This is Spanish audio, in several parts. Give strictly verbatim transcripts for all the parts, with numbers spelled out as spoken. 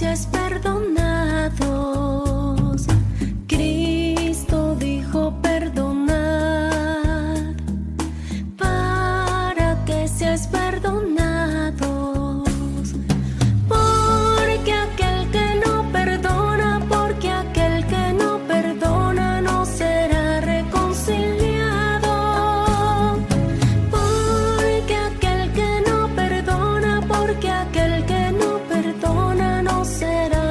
seas perdonados. Cristo dijo perdonad, para que seas perdonados. Porque aquel que no perdona, porque aquel que no perdona no será reconciliado. Porque aquel que no perdona, porque aquel que no perdona no será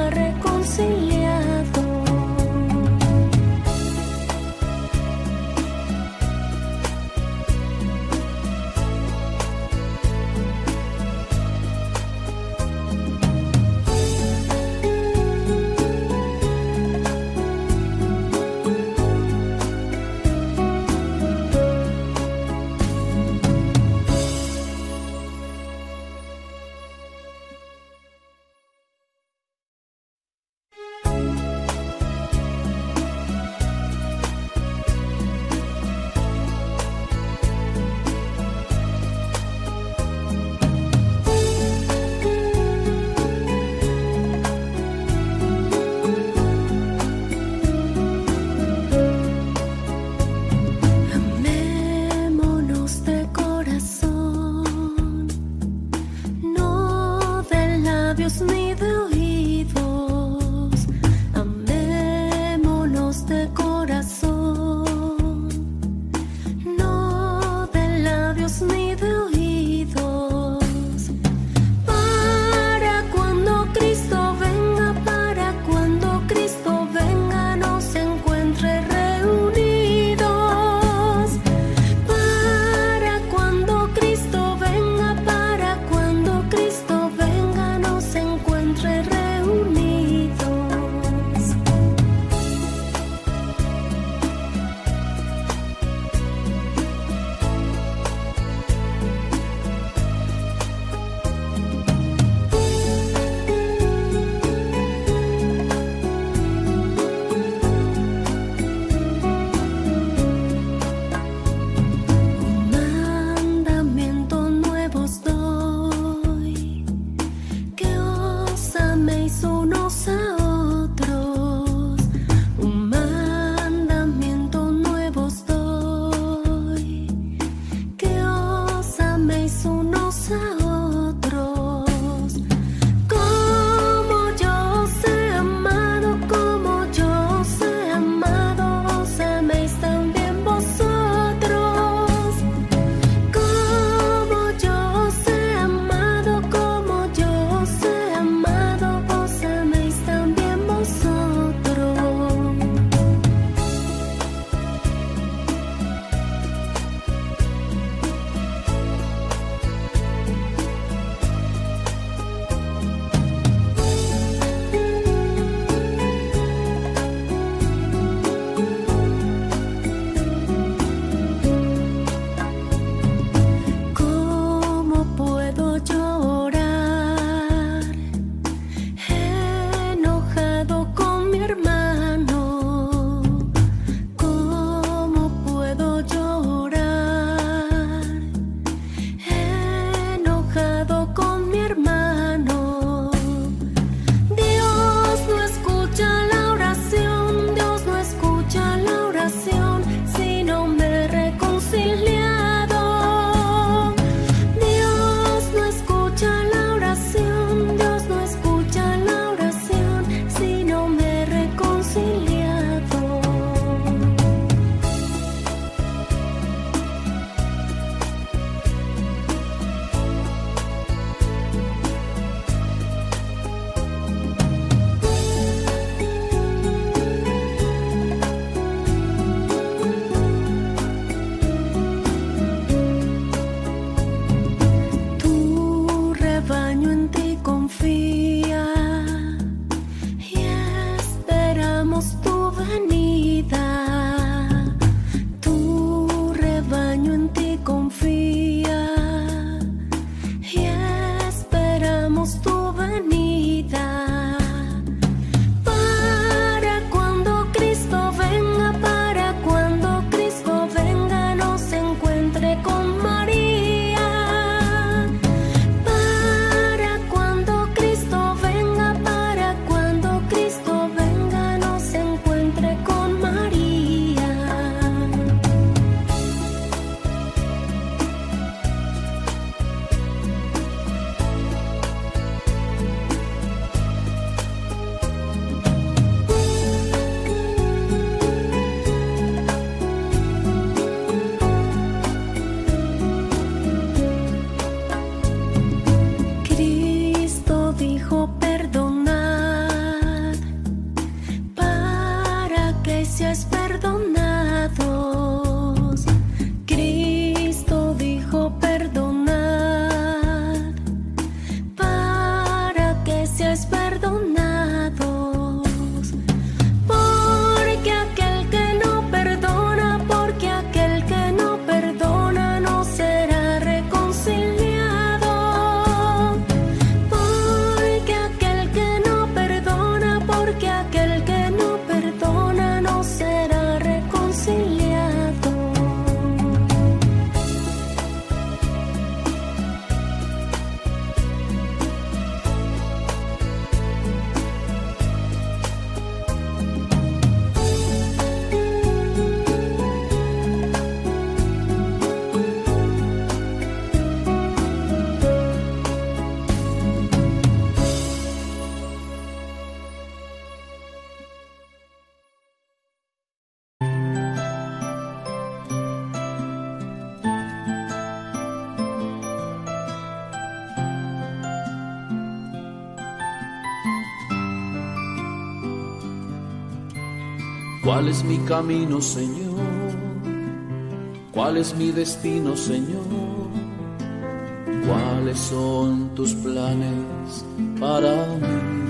¿Cuál es mi camino, Señor? ¿Cuál es mi destino, Señor? ¿Cuáles son tus planes para mí?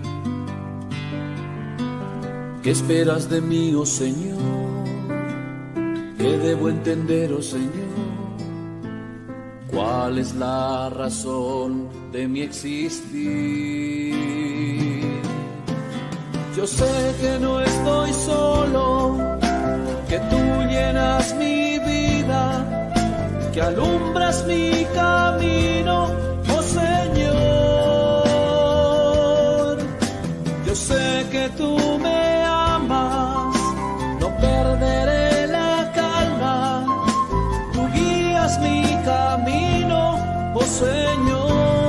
¿Qué esperas de mí, oh Señor? ¿Qué debo entender, oh Señor? ¿Cuál es la razón de mi existir? Yo sé que no estoy solo, que tú llenas mi vida, que alumbras mi camino, oh Señor. Yo sé que tú me amas, no perderé la calma, tú guías mi camino, oh Señor.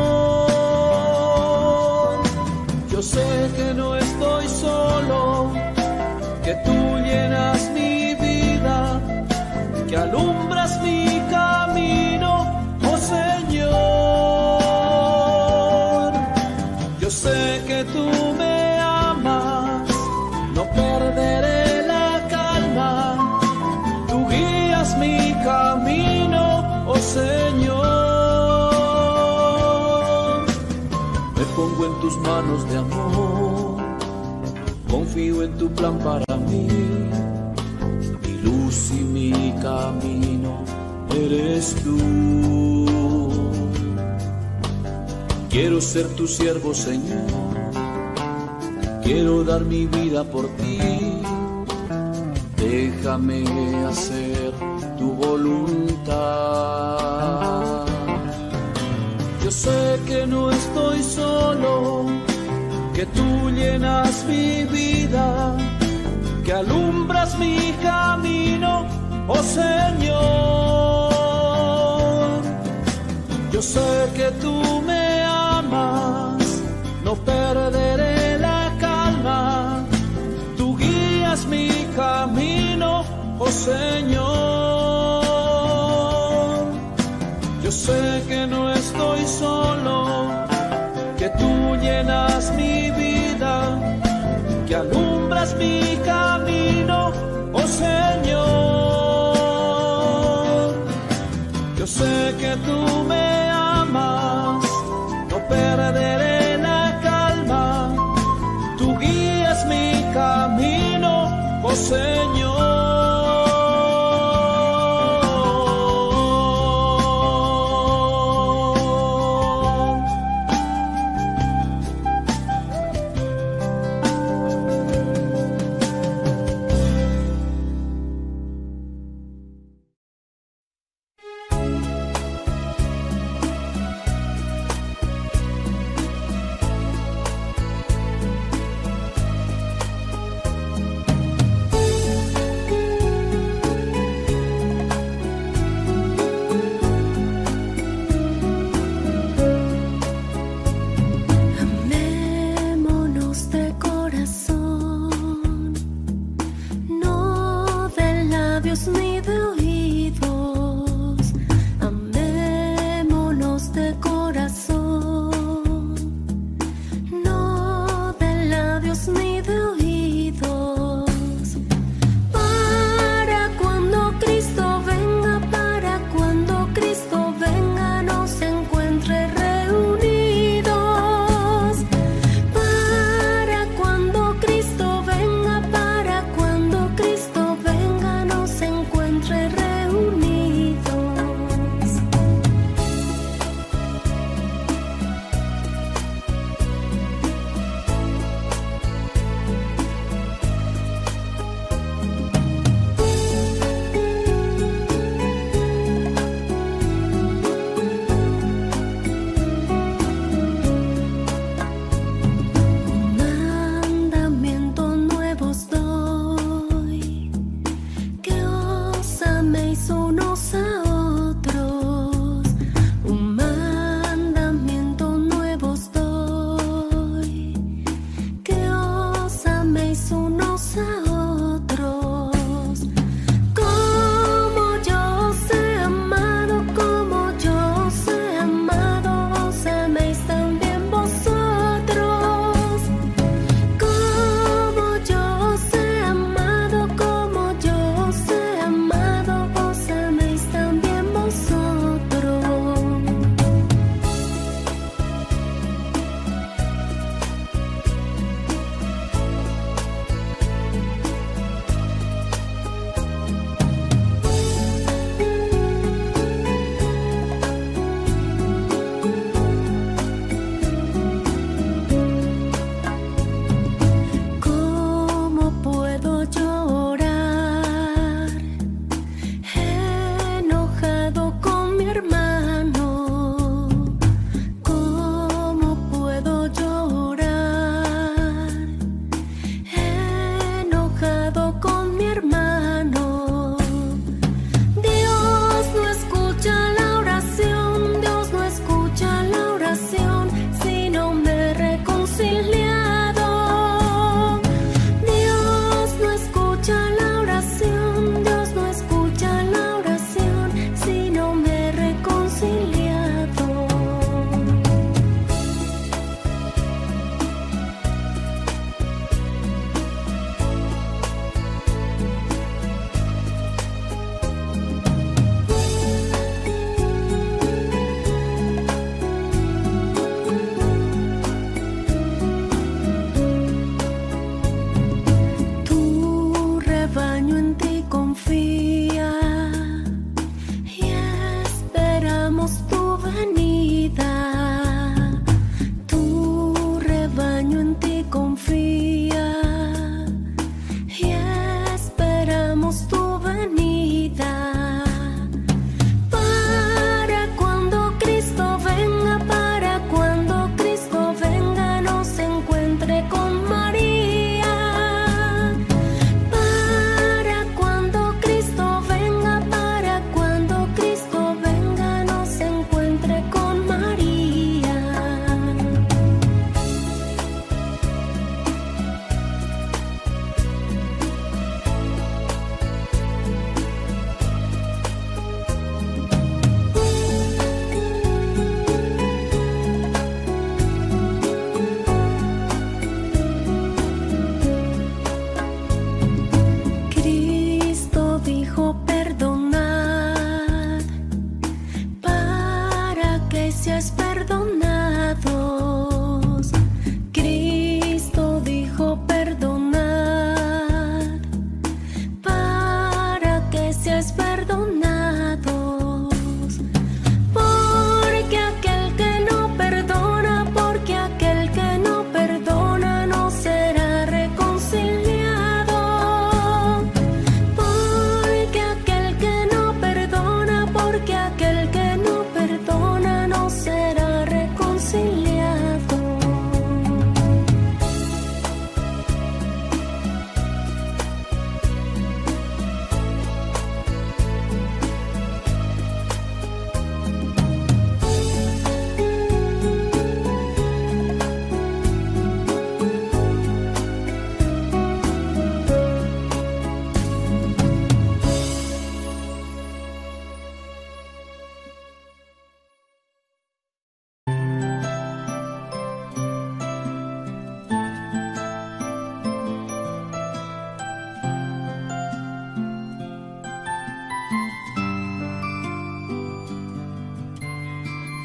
Yo sé que no estoy solo, que tú llenas mi vida, que alumbras mi camino, oh Señor. Yo sé que tú me amas, no perderé la calma, tú guías mi camino, oh Señor. Me pongo en tus manos de amor, confío en tu plan para mí, mi luz y mi camino eres tú. Quiero ser tu siervo, Señor, quiero dar mi vida por ti, déjame hacer tu voluntad. Yo sé que no estoy solo, que tú llenas mi vida, que alumbras mi camino, oh Señor. Yo sé que tú me amas, no perderé la calma, tú guías mi camino, oh Señor. Yo sé que no estoy solo, que tú llenas mi vida, que alumbras mi camino, oh Señor. Yo sé que tú me amas, no perderé la calma, tú guías mi camino, oh Señor.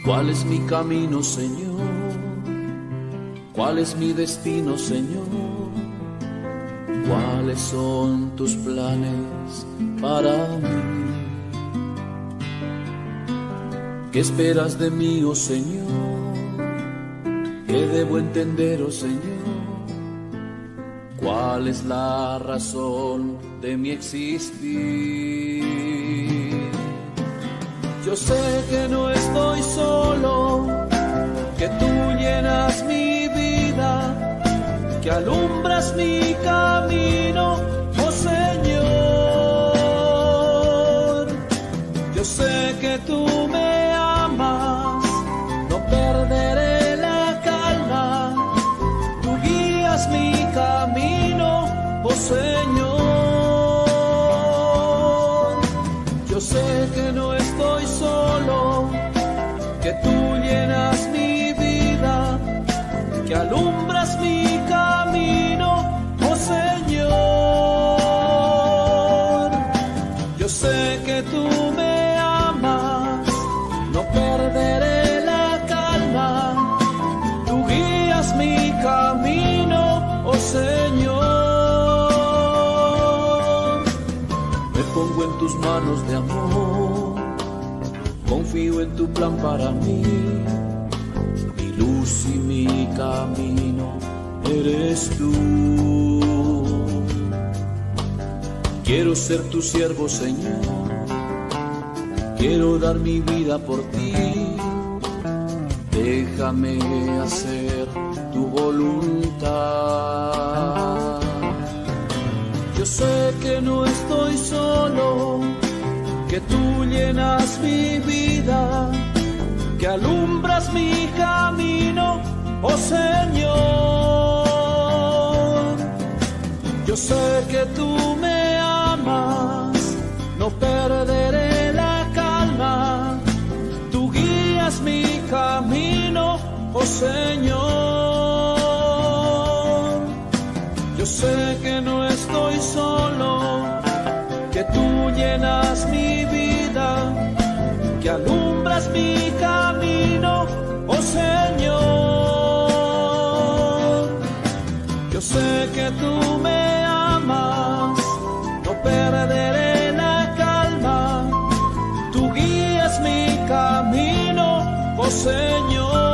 ¿Cuál es mi camino, Señor? ¿Cuál es mi destino, Señor? ¿Cuáles son tus planes para mí? ¿Qué esperas de mí, oh Señor? ¿Qué debo entender, oh Señor? ¿Cuál es la razón de mi existir? Yo sé que no estoy solo, que tú llenas mi vida, que alumbras mi camino, oh Señor. Yo sé que tú me amas, no perderé la calma, tú guías mi camino, oh Señor. Yo sé que no estoy solo, que tú llenas mi vida, que alumbras mi camino, oh Señor. Yo sé que tú me amas, no perderé la calma, tú guías mi camino, oh Señor. Me pongo en tus manos de amor, confío en tu plan para mí. Luz y mi camino eres tú. Quiero ser tu siervo, Señor, quiero dar mi vida por ti. Déjame hacer tu voluntad. Yo sé que no estoy solo, que tú llenas mi vida, que alumbras mi camino, oh Señor. Yo sé que tú me amas, no perderé la calma, tú guías mi camino, oh Señor. Yo sé que no estoy solo, que tú llenas mi vida, que alumbras mi camino, oh Señor. Yo sé que tú me amas, no perderé la calma, tú guías mi camino, oh Señor.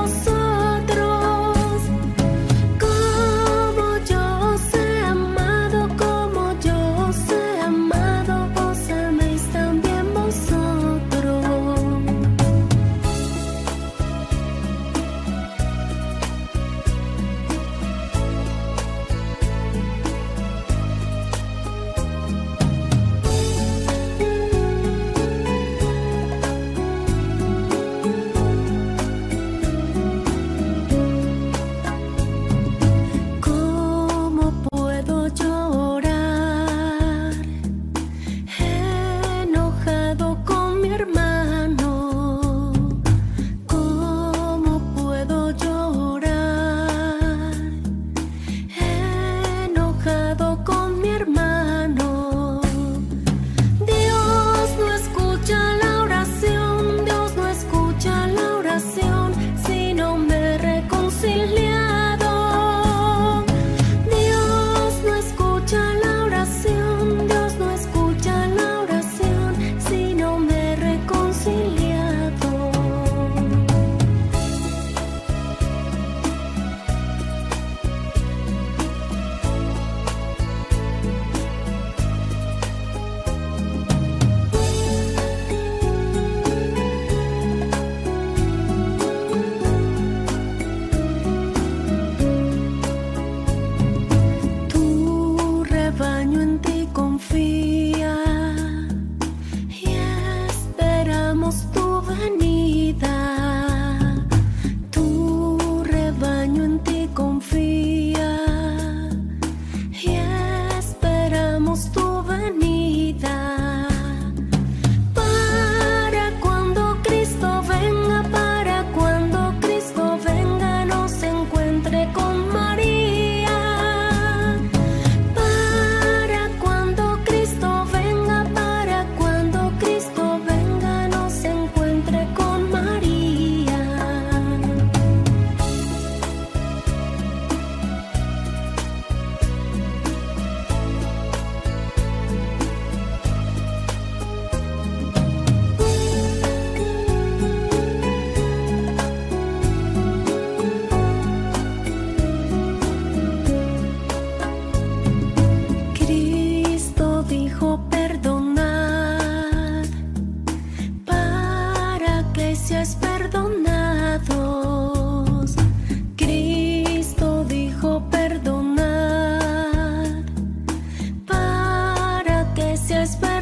Como yo sé amado.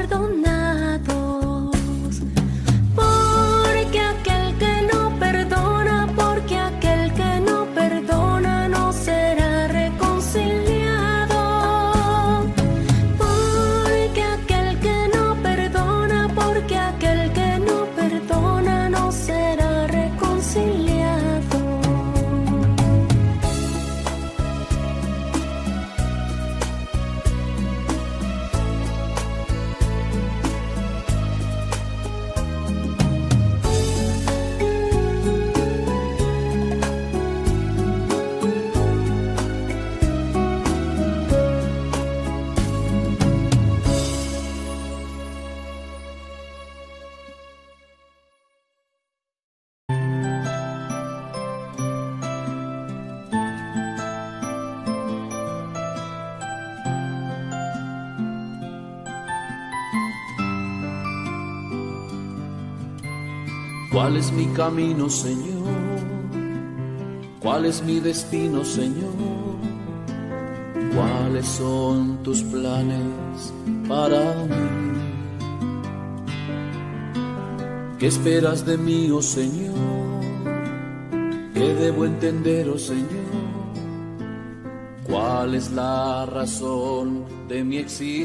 perdonados. Porque aquel que no perdona, porque aquel que no perdona no será reconciliado. Porque aquel que no perdona, porque aquel que no perdona no será reconciliado. ¿Cuál es mi camino, Señor? ¿Cuál es mi destino, Señor? ¿Cuáles son tus planes para mí? ¿Qué esperas de mí, oh Señor? ¿Qué debo entender, oh Señor? ¿Cuál es la razón de mi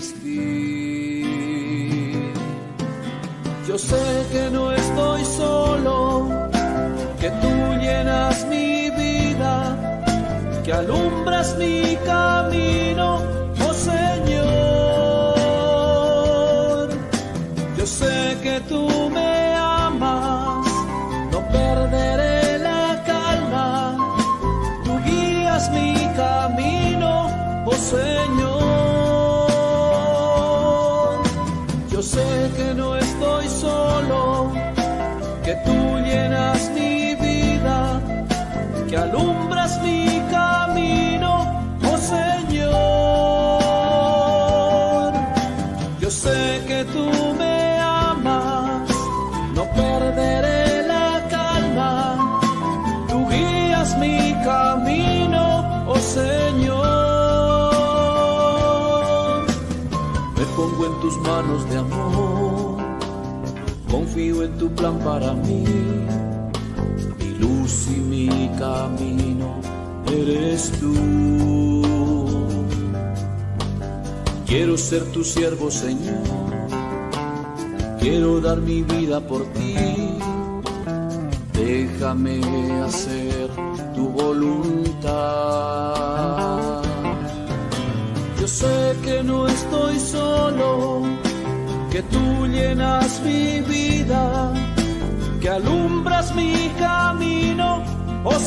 existir? Yo sé que no estoy solo, que tú llenas mi vida, que alumbras mi camino, oh Señor. Yo sé que tú me amas, no perderé la calma, tú guías mi camino, oh Señor. Yo sé que no estoy solo, que tú llenas mi vida, que alumbras mi camino, oh Señor. Yo sé que tú me amas, no perderé la calma, tú guías mi camino, oh Señor. Me pongo en tus manos de amor, confío en tu plan para mí, mi luz y mi camino eres tú. Quiero ser tu siervo, Señor, quiero dar mi vida por ti, déjame hacer tu voluntad. Yo sé que no estoy solo, que tú llenas mi vida, que alumbras mi camino, oh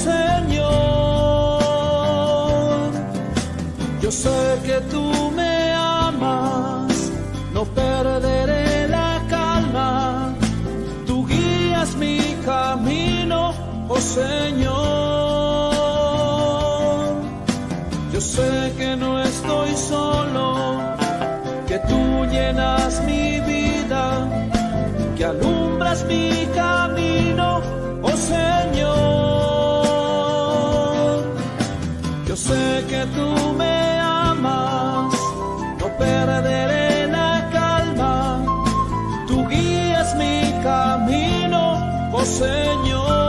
Señor. Yo sé que tú me amas, no perderé la calma, tú guías mi camino, oh Señor. Yo sé que no estoy solo, que tú llenas mi vida, que alumbras mi camino, oh Señor. Yo sé que tú me amas, no perderé la calma, tú guías mi camino, oh Señor.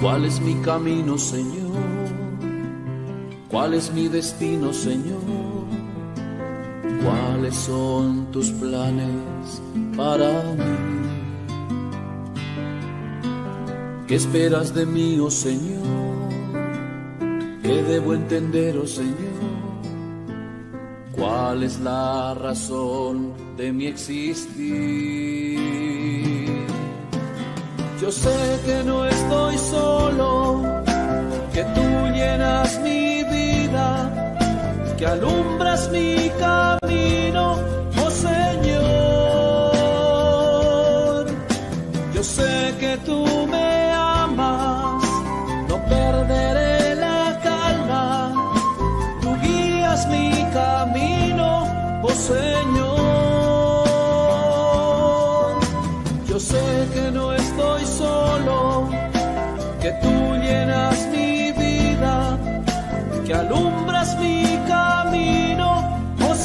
¿Cuál es mi camino, Señor? ¿Cuál es mi destino, Señor? ¿Cuáles son tus planes para mí? ¿Qué esperas de mí, oh Señor? ¿Qué debo entender, oh Señor? ¿Cuál es la razón de mi existir? Yo sé que no estoy solo, que tú llenas mi vida, que alumbras mi camino, oh Señor. Yo sé que tú me amas, no perderé la calma, tú guías mi camino, oh Señor. Yo sé que no estoy solo, que tú llenas mi vida, que alumbras mi camino, oh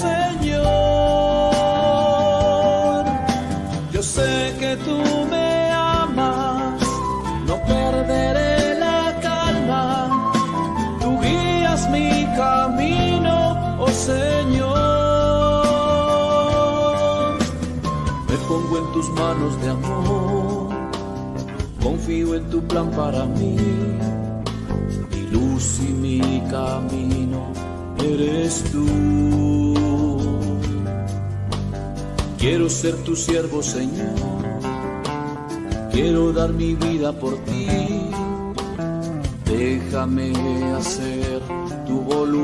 Señor. Yo sé que tú me amas, no perderé la calma, tú guías mi camino, oh Señor. Me pongo en tus manos de amor, confío en tu plan para mí. Mi luz y mi camino eres tú. Quiero ser tu siervo, Señor, quiero dar mi vida por ti. Déjame hacer tu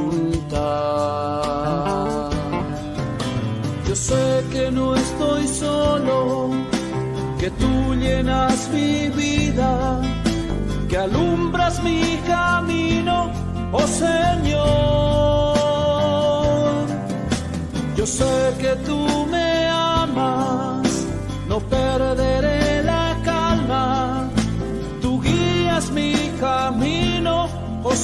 voluntad. Yo sé que no estoy solo, que tú llenas mi vida, que alumbras mi camino, oh Señor. Yo sé que tú me amas, no perderé la calma, tú guías mi camino, oh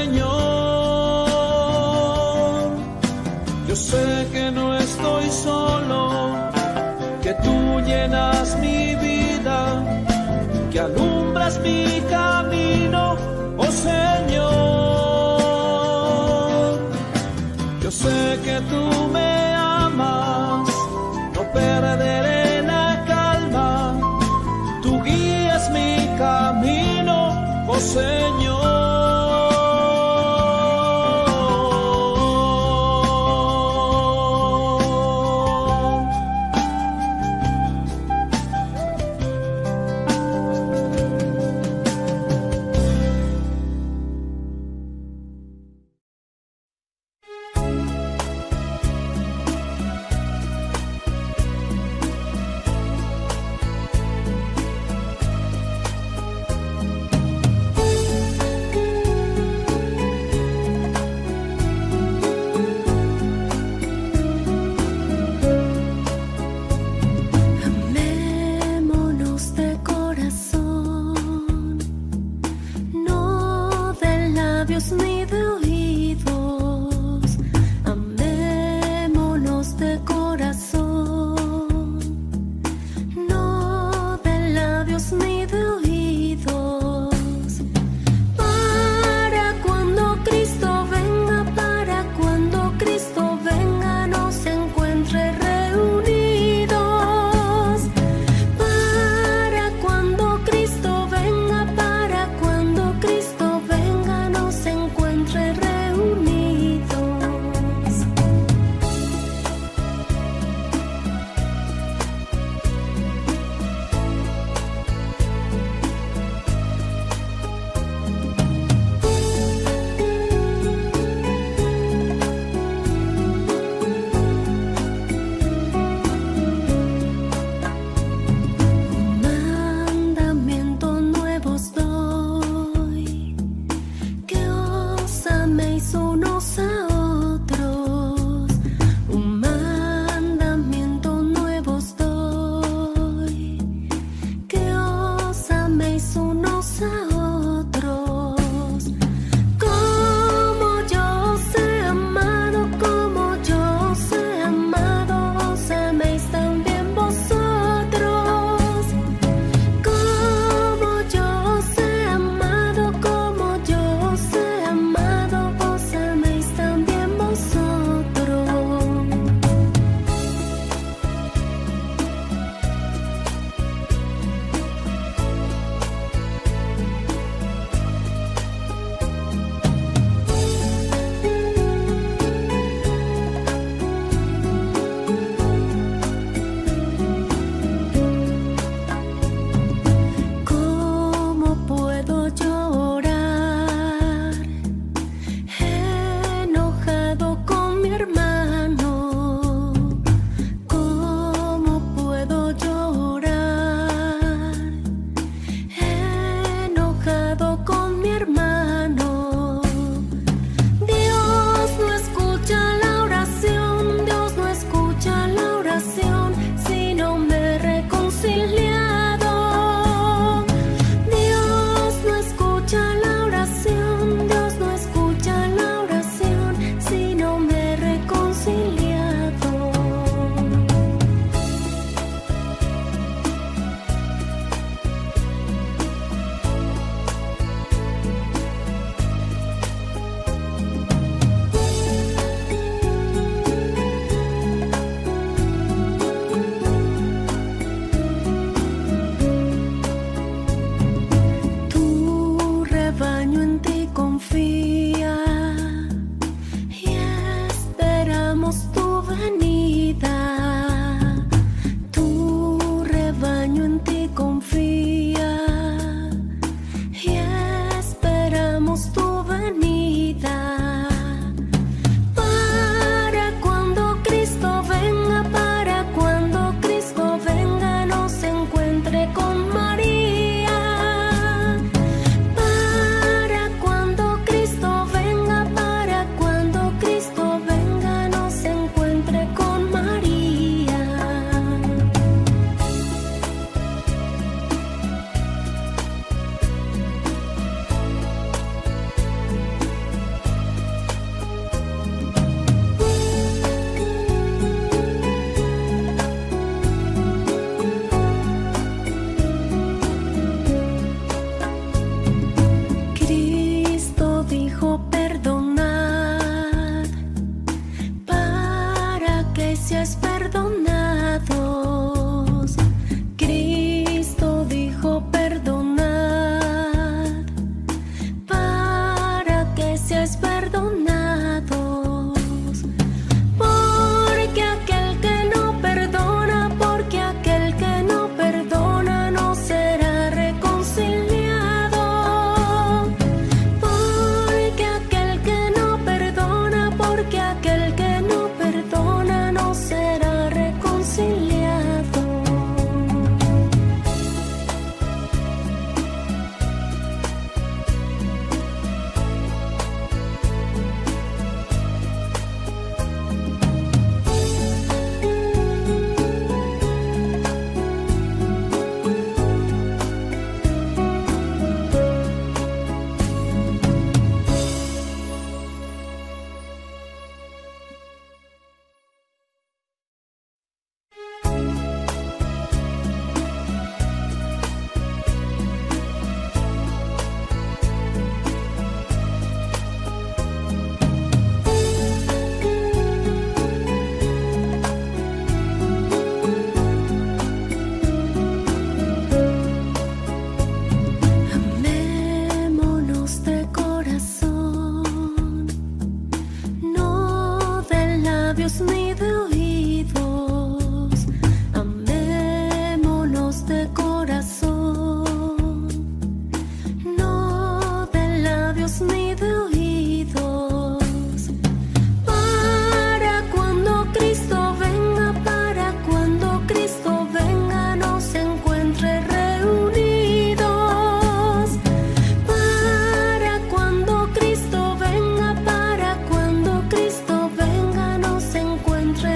Señor. Yo sé que no estoy solo, que tú llenas mi vida, que alumbras mi camino, oh Señor. Yo sé que tú me amas, no perderé la calma, tú guías mi camino, oh Señor. seas perdonados. Cristo dijo perdonad, para que seas perdonados. Porque aquel que no perdona, porque aquel que no perdona no será reconciliado. Porque aquel que no perdona, porque aquel que no perdona no será reconciliado. Amémonos de corazón, no de labios ni de oídos. Amémonos de corazón, no de labios ni de oídos. Para cuando Cristo venga, para cuando Cristo venga nos encuentre reunidos. Para cuando Cristo venga, para cuando Cristo venga nos encuentre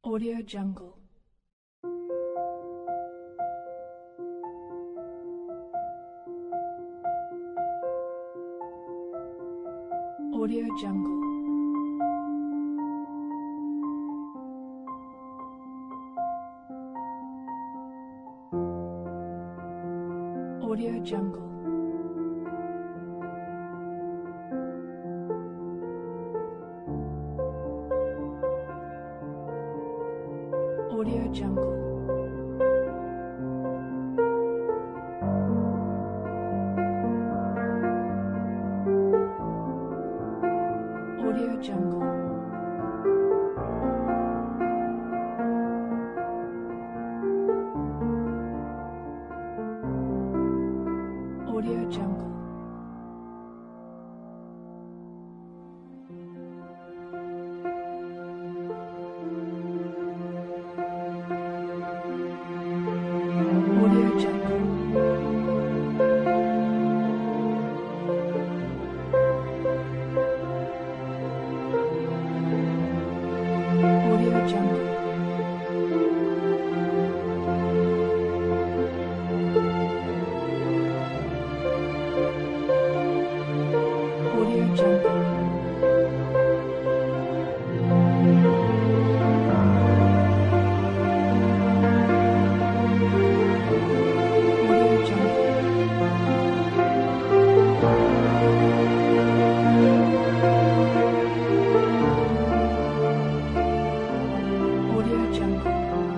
Audio Jungle. Audio Jungle. Audio Jungle. Audio Jungle. Audio Jungle. Audio Jungle. Audio Jungle. Audio Jungle. Audio Jungle. Audio Jungle.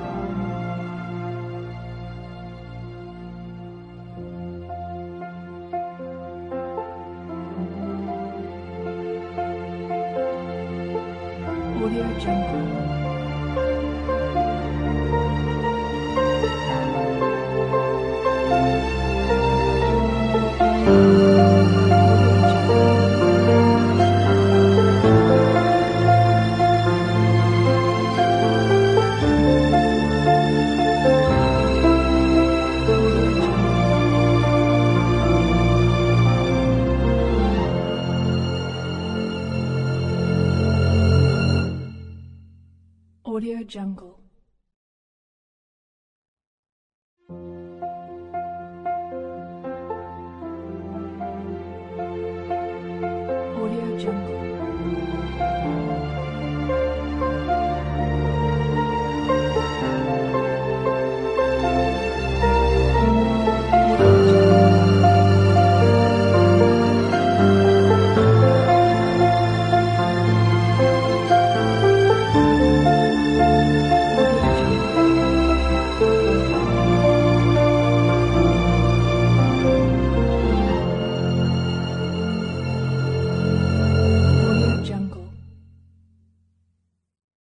Audio Jungle. Audio Jungle. Audio Jungle.